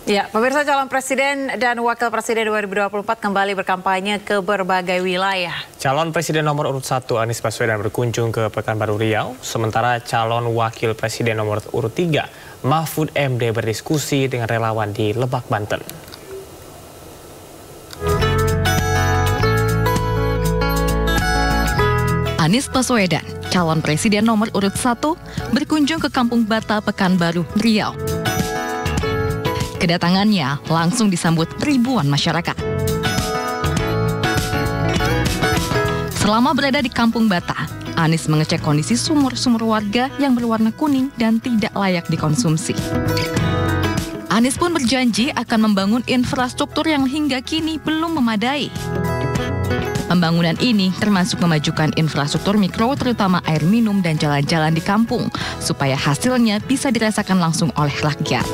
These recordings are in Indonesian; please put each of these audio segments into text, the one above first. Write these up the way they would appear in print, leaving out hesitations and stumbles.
Ya, pemirsa, calon presiden dan wakil presiden 2024 kembali berkampanye ke berbagai wilayah. Calon presiden nomor urut 1 Anies Baswedan berkunjung ke Pekanbaru Riau, sementara calon wakil presiden nomor urut 3 Mahfud MD berdiskusi dengan relawan di Lebak, Banten. Anies Baswedan, calon presiden nomor urut 1, berkunjung ke Kampung Bata, Pekanbaru, Riau. Kedatangannya langsung disambut ribuan masyarakat. Selama berada di Kampung Bata, Anies mengecek kondisi sumur-sumur warga yang berwarna kuning dan tidak layak dikonsumsi. Anies pun berjanji akan membangun infrastruktur yang hingga kini belum memadai. Pembangunan ini termasuk memajukan infrastruktur mikro terutama air minum dan jalan-jalan di kampung, supaya hasilnya bisa dirasakan langsung oleh rakyat.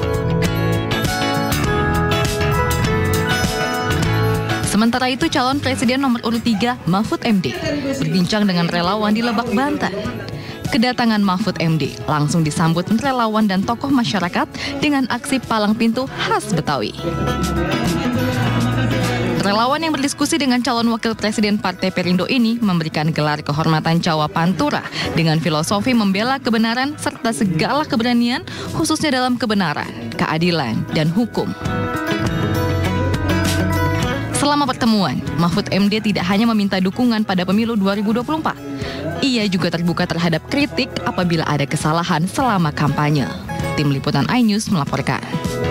Sementara itu, calon presiden nomor urut 3 Mahfud MD berbincang dengan relawan di Lebak, Banten. Kedatangan Mahfud MD langsung disambut relawan dan tokoh masyarakat dengan aksi palang pintu khas Betawi. Relawan yang berdiskusi dengan calon wakil presiden Partai Perindo ini memberikan gelar kehormatan Cawa Pantura dengan filosofi membela kebenaran serta segala keberanian, khususnya dalam kebenaran, keadilan, dan hukum. Selama pertemuan, Mahfud MD tidak hanya meminta dukungan pada pemilu 2024. Ia juga terbuka terhadap kritik apabila ada kesalahan selama kampanye. Tim Liputan iNews melaporkan.